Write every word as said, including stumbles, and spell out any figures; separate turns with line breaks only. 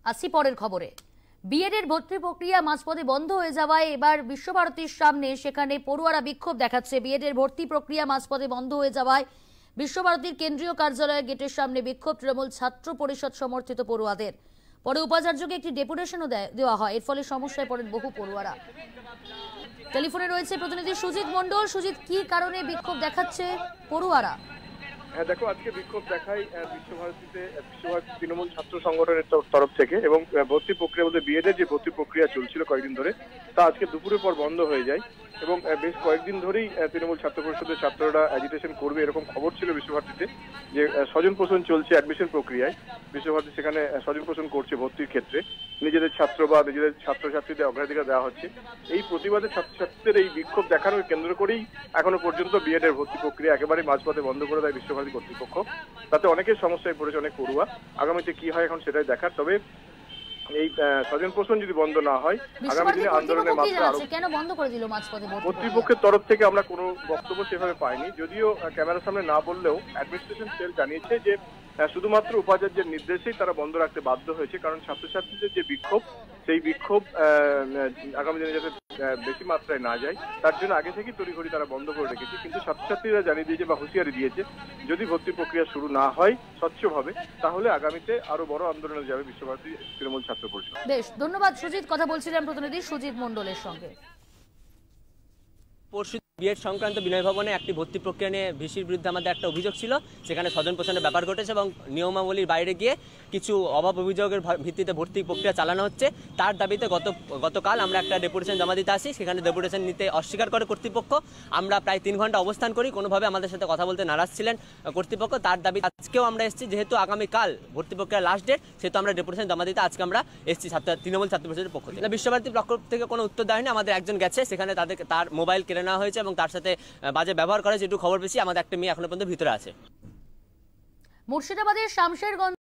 আসি পরের খবরে। বিএডের ভর্তি প্রক্রিয়া মাঝপথে বন্ধ হয়ে যাওয়ায় এবার বিশ্বভারতীর সামনে সেখানে পড়ুয়ারা বিক্ষোভ দেখাচ্ছে। বিএডের ভর্তি প্রক্রিয়া মাঝপথে বন্ধ হয়ে যাওয়ায় বিশ্বভারতীর কেন্দ্রীয় কার্যালয়ের গেটের সামনে বিক্ষোভ তৃণমূল ছাত্র পরিষদ সমর্থিত পড়ুয়াদের। পরে উপাচার্যকে একটি ডেপুটেশনও দেওয়া হয়। এর ফলে সমস্যায় পড়েন বহু পড়ুয়ারা। টেলিফোনে রয়েছে প্রতিনিধি সুজিত মণ্ডল। সুজিত, কি কারণে বিক্ষোভ দেখাচ্ছে পড়ুয়ারা?
হ্যাঁ দেখো, আজকে বিক্ষোভ দেখায় বিশ্বভারতীতে বিশ্বভারতী তৃণমূল ছাত্র সংগঠনের তরফ থেকে, এবং ভর্তি প্রক্রিয়া বলতে বিএডের যে ভর্তি প্রক্রিয়া চলছিল কয়েকদিন ধরে, তা আজকে দুপুরের পর বন্ধ হয়ে যায়। এবং বেশ কয়েকদিন ধরেই তৃণমূল ছাত্র পরিষদের ছাত্ররা অ্যাজিটেশন করবে এরকম খবর ছিল বিশ্বভারতীতে, যে স্বজন পোষণ চলছে অ্যাডমিশন প্রক্রিয়ায়। বিশ্বভারতী সেখানে স্বজন পোষণ করছে ভর্তির ক্ষেত্রে, নিজেদের ছাত্র বা নিজেদের ছাত্রছাত্রীদের অগ্রাধিকার দেওয়া হচ্ছে। এই প্রতিবাদে ছাত্রছাত্রীদের এই বিক্ষোভ দেখানোর কেন্দ্র করেই এখনো পর্যন্ত বিএডের ভর্তি প্রক্রিয়া একেবারে মাঝপথে বন্ধ করে দেয় বিশ্বভারতী কর্তৃপক্ষ। তাতে অনেকের সমস্যায় পড়েছে অনেক পড়ুয়া। আগামীতে কি হয় এখন সেটাই দেখার। তবে এই স্বজন পোষণ যদি বন্ধ না হয় আগামী দিনে আন্দোলনের মাত্রা আরো।
কেন বন্ধ করে দিল মাঝপথে?
কর্তৃপক্ষের তরফ থেকে আমরা কোনো বক্তব্য সেভাবে পাইনি, যদিও ক্যামেরার সামনে না বললেও অ্যাডমিনিস্ট্রেশন সেল জানিয়েছে যে শুধুমাত্র উপাচার্যের নির্দেশেই তারা বন্ধ রাখতে বাধ্য হয়েছে, কারণ ছাত্রছাত্রীদের যে বিক্ষোভ, সেই বিক্ষোভ আগামী দিনে যাতে বেশি মাত্রায় না যায় তার জন্য আগে থেকেই তড়িঘড়ি তারা বন্ধ করে রেখেছে। কিন্তু ছাত্রছাত্রীরা জানিয়ে দিয়েছে বা হুঁশিয়ারি দিয়েছে, যদি ভর্তি প্রক্রিয়া শুরু না হয় স্বচ্ছভাবে, তাহলে আগামীতে আরো বড় আন্দোলনে যাবে বিশ্বভারতী তৃণমূল ছাত্র পরিষদ।
বেশ, ধন্যবাদ সুজিত। কথা বলছিলাম প্রতিনিধি সুজিত মণ্ডলের সঙ্গে।
পরশু বিএড সংক্রান্ত বিনয় ভবনে একটি ভর্তি প্রক্রিয়া নিয়ে ভিসির বিরুদ্ধে আমাদের একটা অভিযোগ ছিল। সেখানে স্বজন পোষণের ব্যাপার ঘটেছে এবং নিয়মাবলীর বাইরে গিয়ে কিছু অভাব অভিযোগের ভিত্তিতে ভর্তি প্রক্রিয়া চালানো হচ্ছে। তার দাবিতে গত গতকাল আমরা একটা ডেপুটেশন জমা দিতে আসি। সেখানে ডেপুটেশন নিতে অস্বীকার করে কর্তৃপক্ষ। আমরা প্রায় তিন ঘন্টা অবস্থান করি, কোনোভাবে আমাদের সাথে কথা বলতে নারাজ ছিলেন কর্তৃপক্ষ। তার দাবি আজকেও আমরা এসেছি, যেহেতু আগামীকাল ভর্তি প্রক্রিয়ার লাস্ট ডেট, সেহেতু আমরা ডেপুটেশন জমা দিতে আজকে আমরা এসেছি ছাত্র তৃণমূল ছাত্র পরিষদের পক্ষ থেকে। বিশ্বভারতীর পক্ষ থেকে কোনো উত্তর দেয়নি। আমাদের একজন গেছে, সেখানে তাদের তার মোবাইল কেড়ে নেওয়া হয়েছে এবং তার সাথে বাজে ব্যবহার করে, যেটুকু খবর পেয়েছি। আমাদের একটা মেয়ে এখনো পর্যন্ত ভিতরে আছে।
মুর্শিদাবাদের শামশেরগঞ্জ